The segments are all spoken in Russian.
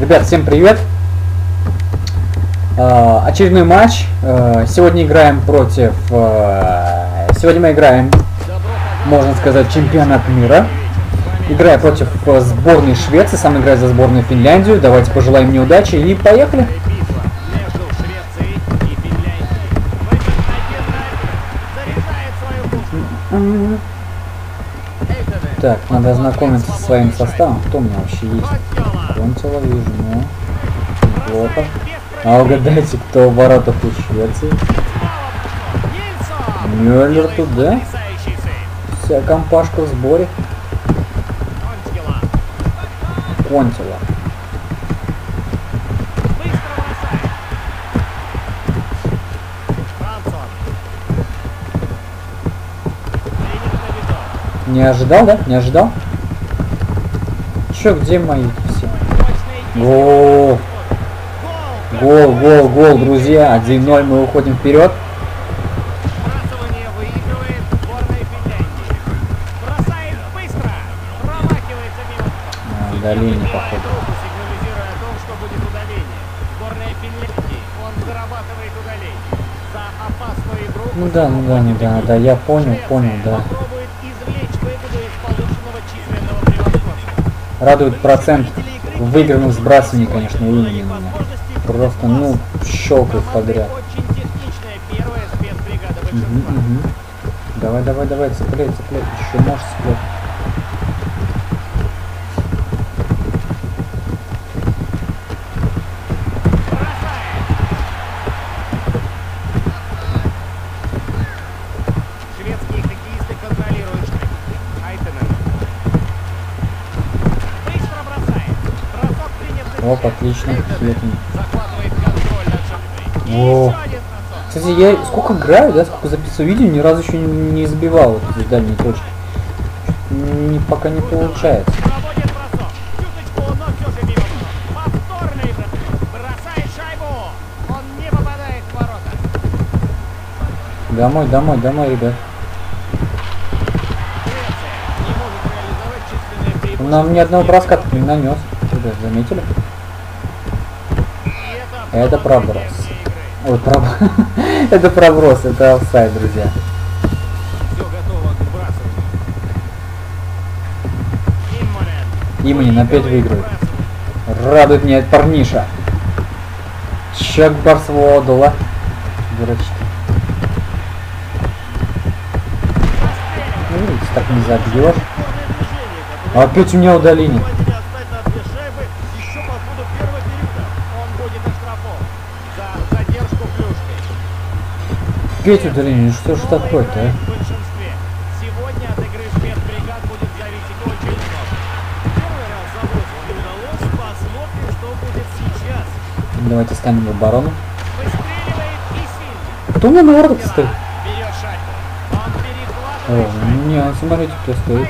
Ребят, всем привет! Очередной матч. Сегодня играем против... Сегодня мы играем, можно сказать, чемпионат мира. Играя против сборной Швеции, сам играю за сборную Финляндию. Давайте пожелаем мне удачи и поехали! Так, надо ознакомиться со своим составом. Кто у меня вообще есть? Контила вижу, ну, неплохо. А угадайте, кто в воротах у Швеции? Мюллер тут, да? Вся компашка в сборе. Контила. Не ожидал, да? Не ожидал? Чё, где мои все? Гол! Гол, гол, гол, друзья. 1-0, мы уходим вперед. Удаление, походу. Ну да, я понял, да. Радует процент выигранных сбрасываний, конечно, у имени меня. Просто, ну, щелкает подряд. Давай, цепляй, еще можешь цеплять. Шведские хоккеисты контролируют Айтенен. Быстро бросает. Бросок принят. Оп, отлично. Захватывает контроль над шайбой. О. Кстати, я сколько играю, да, сколько записываю видео, ни разу еще не забивал вот эти дальние точки. Пока не получается. Проводит бросок. Чуточку, но все же мимо. Повторный бросает шайбу. Он не попадает в ворота. Домой, ребят. Он нам ни одного броска не нанес. Ребят, заметили? Это проброс. Ой, это проброс, это офсайд, друзья. Все готово к выбрасыванию. Имани опять выигрывает. Радует меня этот парниша. Чак Барсводула. Дурачки. Ну, видите, так не забьешь. А опять у меня удаление. Опять удаление, что ж такое-то, а? Сегодня от игры спецбригад будет зависеть очень много. Первый раз забросил не удалось. Посмотрим, что будет сейчас. Давайте станем в оборону. Выстреливает и сильно. Кто у меня на воротах стоит? Берет шайбу. Он перехватывает. Не, смотрите, кто стоит.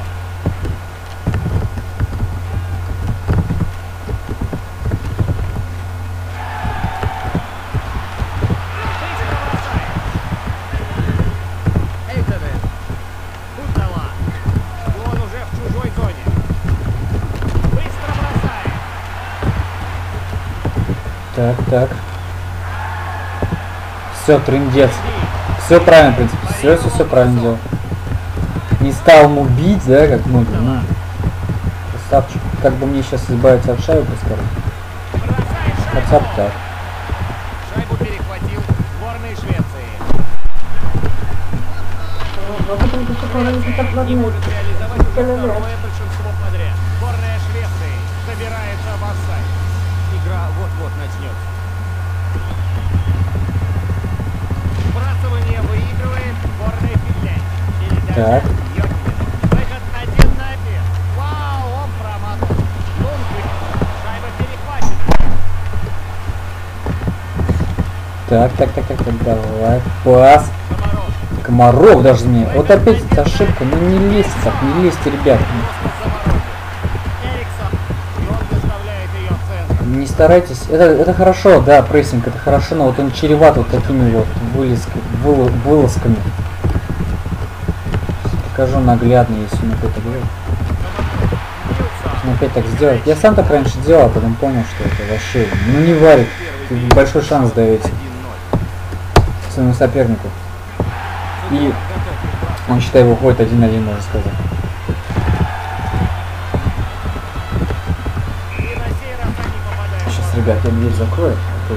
Так. Все, трындец. Все правильно, в принципе. Все правильно делал. Не стал ему бить, да, как многие. Ну, красавчик. Как бы мне сейчас избавиться от шайбы поскорее. Хотя бы так. Шайбу перехватил сборной Швеции. Не может реализовать уже второе большинство подряд. Сборная Швеции собирается в офсайд. Игра вот-вот начнется. Сбрасывание выигрывает сборная Финляндии. Так. Выход 1 на 1. Вау, он промазал. Лунквист. Шайба перехвачена. Так, давай. Пас. Комаров даже мне. Вот опять эта ошибка. Ну не лезьте так, не лезьте, ребят. Не старайтесь. Это хорошо, да, прессинг, это хорошо, но вот он чреват вот такими вот вылазками. Покажу наглядно, если не кто-то говорит. Он опять так сделать. Я сам так раньше делал, а потом понял, что это вообще ну не варит. Тут большой шанс даете своему сопернику. И он, считай, выходит 1-1, можно сказать. Сейчас, ребят, я дверь закрою.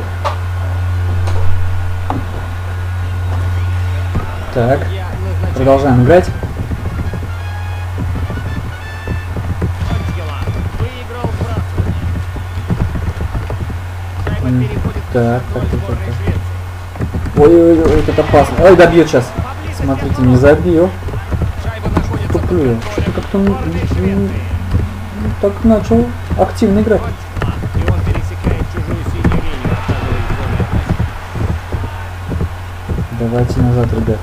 Так, продолжаем играть. Так. Ой, это опасно. Ой, добьет сейчас. Смотрите, не забил. Туплю. Что-то как-то так начал активно играть. Давайте назад, ребят.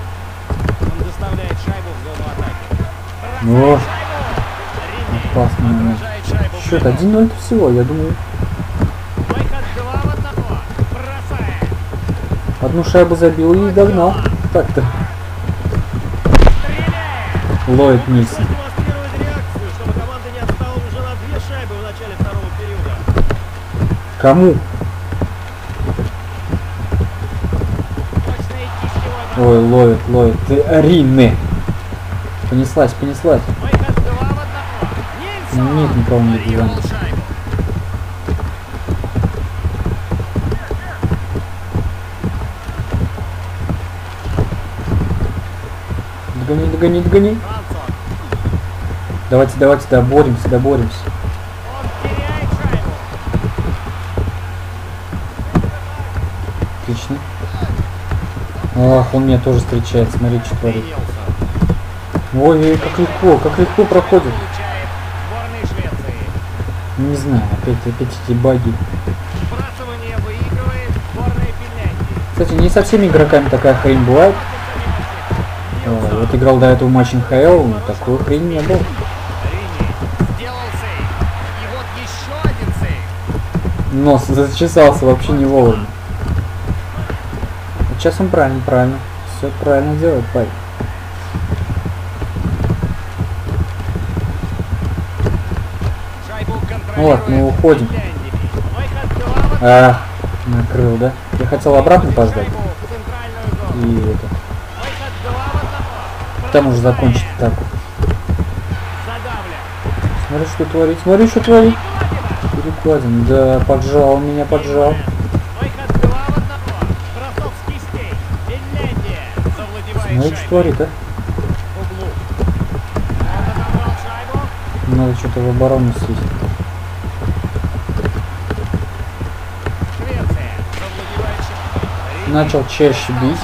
О, опасный момент. Счет 1-0 всего, я думаю. Одну шайбу забил и догнал. Так-то. Ллойд Нильсон. Кому? Ой, Ллойд, ты Ринны. Понеслась. Нет никого не бежал. Догони. Давайте, доборемся. Отлично. Ах, он меня тоже встречает, смотри, что творит. Ой, как легко проходит. Не знаю, опять эти баги. Кстати, не со всеми игроками такая хрень бывает. Вот играл до этого матч НХЛ, но такой хрень не было. Нос зачесался вообще не вовремя. Сейчас он правильно. Все правильно делает, парень. Вот, мы уходим. Накрыл, да? Я хотел обратно пождать. И это. Там уже закончить атаку. Смотри, что творит. Перекладин. Да, поджал, он меня поджал. Смотри, что творит, а? Надо что-то в оборону съесть. Начал чаще бить.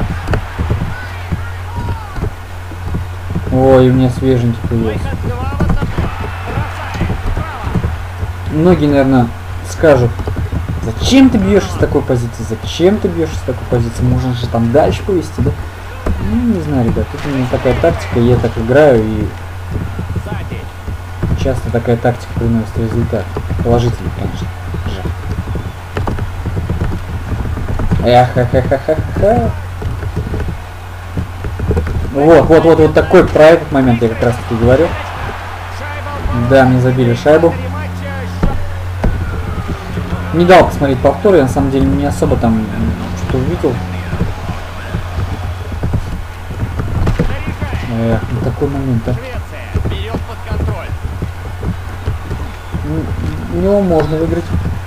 Ой, у меня свеженький появился. Многие, наверное, скажут, зачем ты бьешь из такой позиции, можно же там дальше повести, да? Ну, не знаю, ребят, это у меня такая тактика, я так играю, и часто такая тактика приносит результат. Положительный, конечно же. Вот такой про этот момент я как раз таки говорю. Да, мне забили шайбу. Не дал посмотреть повтор, я на самом деле не особо там что-то увидел. Такой момент, а. Него можно выиграть.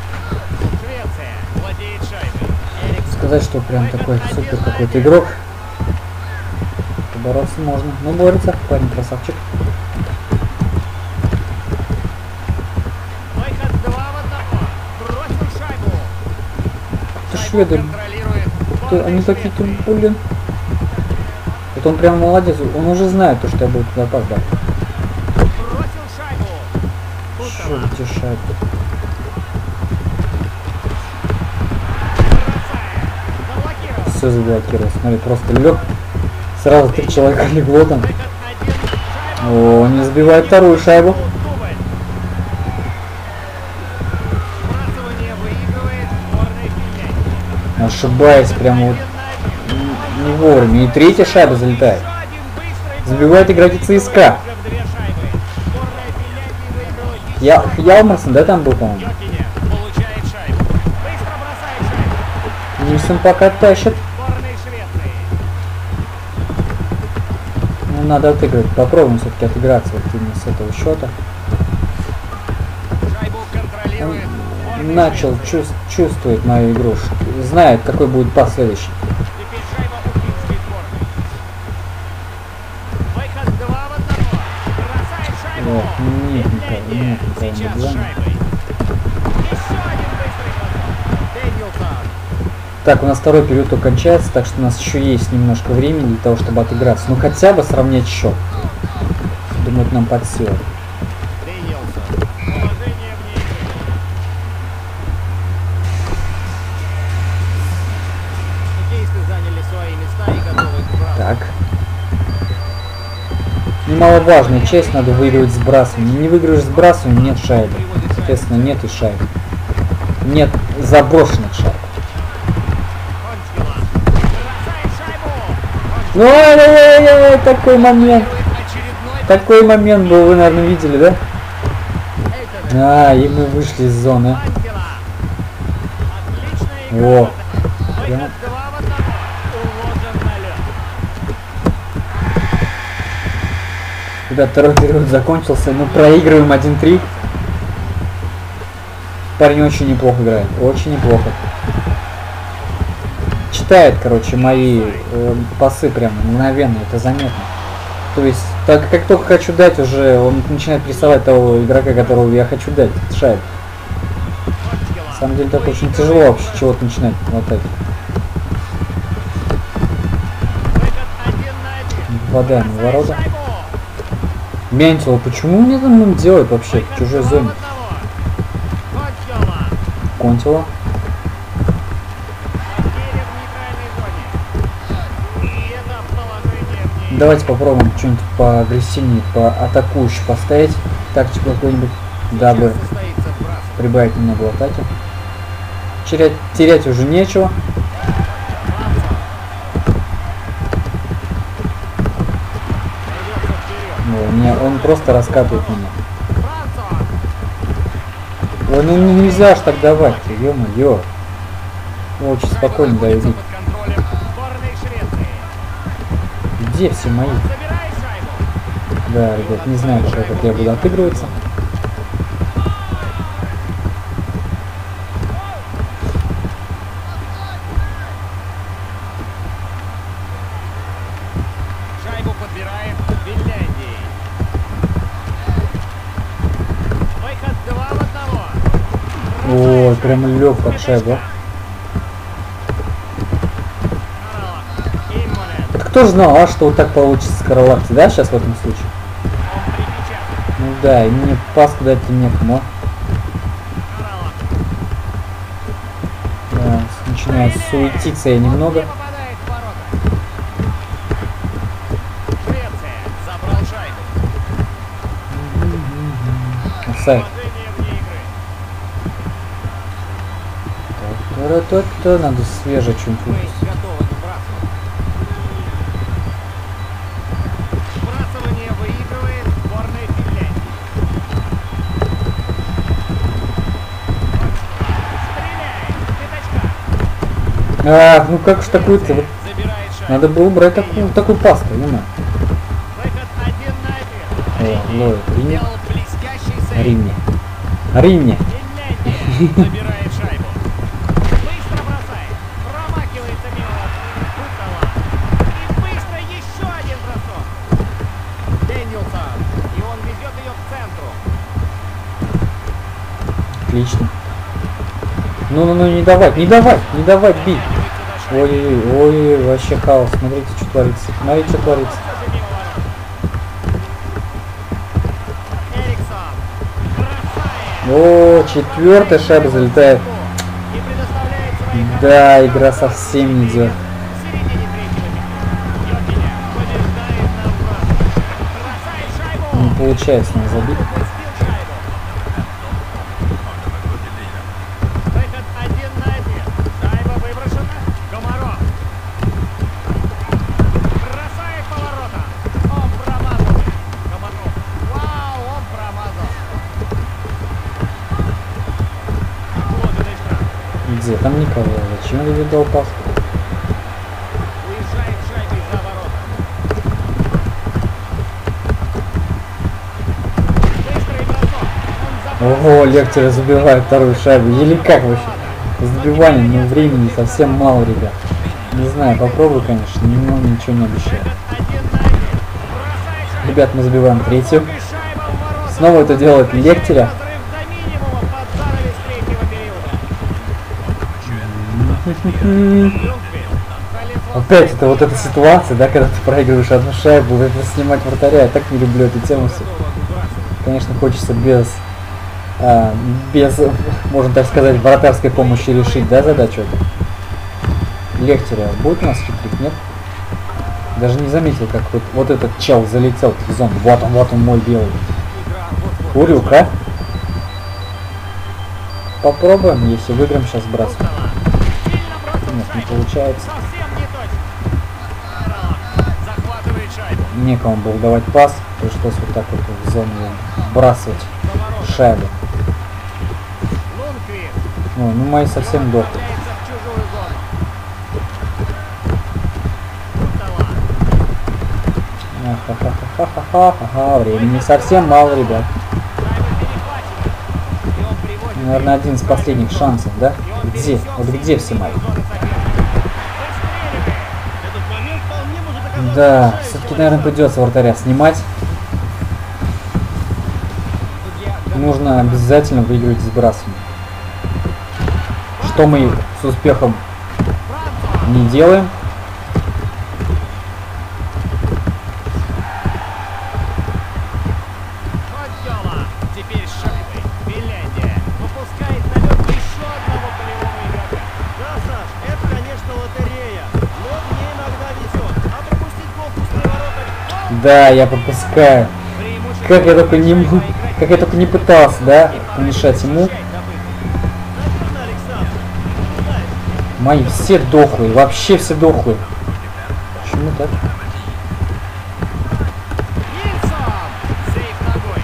Сказать, что прям такой супер какой-то игрок. Бороться можно. Ну, борется, парень красавчик. Это шведы. Они такие-то, блин. Это он прям молодец. Он уже знает то, что я буду туда опоздать. Что эти шайбы? Все заблокировал. Смотри, просто лег. Сразу 3 человека легло там. О, не забивает вторую шайбу. Ошибаясь прямо вот не вовремя. И 3-я шайба залетает. Забивает игроки ЦСКА. Ялмарсон, да, там был, по-моему? Йокине получает шайбу. Быстро бросает шайбу. Нильсон пока тащит. Сборной Швеции. Ну, надо отыграть. Попробуем все-таки отыграться вот именно с этого счета. Шайбу контролирует. сборная Начал Швеции. чувствовать мою игру. Знает, какой будет пас следующий. Теперь шайба у финской сборной. Выход 2 в 1. Бросает шайбу. Нет, нет, Финляндия нет, сейчас нет, с шайбой. Еще один быстрый бросок. Дэниелсон. Так, у нас второй период кончается, так что у нас еще есть немножко времени для того, чтобы отыграться. Ну хотя бы сравнять счет. Думаю, это нам под силу. Дэниелсон. Положение вне игры. Хоккеисты заняли свои места и готовы к браку. Так. Немаловажная часть, надо выигрывать сбрасывание. Не выиграешь сбрасывание, нет шайбы. Соответственно, нет и шайбы. Нет заброшенных шайб. Кончила. Бросает шайбу. Ну, ай-яй-яй-яй, такой момент. Очередной Такой момент был, вы, наверное, видели, да? Эйтон. А, и мы вышли из зоны. Ангела. Отличная игра. Во. Выход 2 в 1. Уложен на лед. Ребят, второй период закончился, мы проигрываем 1-3. Парень очень неплохо играет, очень неплохо. Читает, короче, мои пасы прям мгновенно, это заметно. То есть, так как только хочу дать, уже он начинает прессовать того игрока, которого я хочу дать, шайбу. На самом деле, так очень тяжело вообще чего-то начинать в атаке. Выход 1 на 1. Вода на ворота. Шайбу. Ментила, почему мне там делать вообще в чужой Выход 2 в зоне? 1. Кончила. Контила. Потеря в нейтральной зоне. И это положение в ней. Давайте попробуем что-нибудь поагрессивнее, по атакующе поставить. Тактику какую-нибудь, дабы Сейчас состоится сбрасывание. прибавить немного в атаке. Терять уже нечего. Идётся вперед. Он просто раскатывает меня. Францон. Ой, ну нельзя ж так давать, ё-моё. Очень спокойно даю Находится бить. под контролем сборной Швеции. Где все мои? Забирай шайбу. Да, ребят, не знаю пока, как я буду отыгрываться. Шайбу подбирает Финляндии. Выход 2 в 1. Ой, прям лег под шайбу. Это кто же знал, что вот так получится с Каролакти, да, сейчас в этом случае? Ну да, и мне паску дать некому. Да, начинает суетиться я немного. Швеция забрал шайбу. Офсайд. Положение вне игры. Та-та-та-та, надо свежее что-нибудь Мы выпустить. готовы к сбрасыванию. Сбрасывание выигрывает сборная Финляндии. Стреляет. Пятачка. Ну как ж такую-то? Вот Забирает шайбу. надо было брать такую пасту, понимаю. Выход 1 на 1. Ловит. Римни. Сделал блестящий сейв. Римни. Римни. Финляндия забирает шайбу. Быстро бросает. Промахивается мимо Бутова. И быстро еще один бросок. Дэниелсон. И он везет ее к центру. Отлично. Ну, не давать бить. Дотягивается до шайбы. Ой, вообще хаос. Смотрите, что творится. Смотрите, что творится. Даже мимо ворот. Эриксон. Бросает. О, четвертая шайба залетает. И предоставляет свои Да, игра совсем не идет. в середине третьего минуты. Йокиня побеждает на вброс. Бросает шайбу. Не получается нам забить. Упустил шайбу. Выход 1 на 1. Шайба выброшена. Комаров. Бросает поворотом. Он промазал. Комаров. Вау, он промазал. Где там никого? Зачем я дал пас? Уезжает шайбой за ворота. Быстрый бросок. Он забрал. Ого, Лехтер забивает вторую шайбу. Или как вообще? Забивание, но времени совсем мало, ребят. Не знаю, попробую, конечно, но ничего не обещаю. Этот 1 на 1. Бросает шайбу. Ребят, мы забиваем третью. И шайба в ворота. Снова это делает Лехтеря. Разрыв до минимума под занавес третьего периода. Люнквист. Опять это вот эта ситуация, да, когда ты проигрываешь одну шайбу, это снимать вратаря. Я так не люблю эту тему. Конечно, хочется без, можно так сказать, вратарской помощи решить, да, задачу эту. Лехтеря будет у нас хитрик, нет? Даже не заметил, как вот этот чел залетел в зону. Вот он мой белый. Урюк, а? Попробуем, если выиграем, сейчас сбрасываем. Нет, не получается. Совсем не точно. Захватывает шайбу. Некому было давать пас, пришлось вот так вот в зону вбрасывать шайбу. Лунквист. Ой, ну мои совсем дохлые. Отправляется в чужую зону. Кутала. Ха-ха-ха-ха-ха-ха-ха. Времени совсем мало, ребят. Шайба перехвачена. И он приводит. Наверное, один из последних шансов, да? Где? Вот где все мои? Да, все-таки, наверное, придется вратаря снимать. Нужно обязательно выиграть сбрасывание. Что мы с успехом не делаем. Теперь с шайбой. Финляндия выпускает на лед еще одного полевого игрока. Да, Саш, это, конечно, лотерея, но мне иногда везет. А пропустить гол в пустые ворота... Да, я пропускаю. Как я только не пытался, да, помешать ему. Наверное, Александр, знаешь, Мои все дохлые, вообще все дохлые. Почему так? Нильсон! Сейф ногой.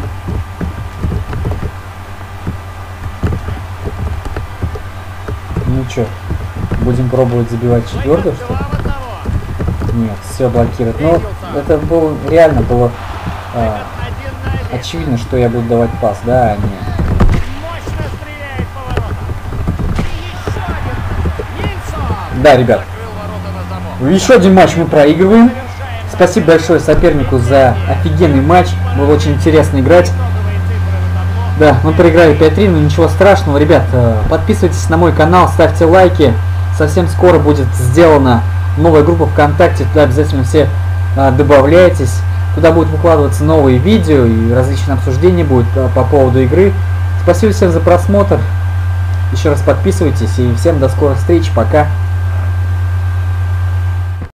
Ну чё, будем пробовать забивать четвертую, что ли? 2 в 1. Нет, все блокирует. Но это было реально было Один на 1. очевидно, что я буду давать пас, да, а не. Мощно стреляет по воротам. И еще один. Нильсон! Да, ребят, Закрыл ворота на замок. еще один матч мы проигрываем. Завершаем Спасибо большое сопернику за офигенный матч. Было очень интересно играть. итоговые цифры на табло. Да, мы проиграли 5-3, но ничего страшного. Ребят, подписывайтесь на мой канал, ставьте лайки. Совсем скоро будет сделана новая группа ВКонтакте. Туда обязательно все добавляйтесь. Туда будут выкладываться новые видео и различные обсуждения будут по поводу игры. Спасибо всем за просмотр. Еще раз подписывайтесь и всем до скорых встреч. Пока.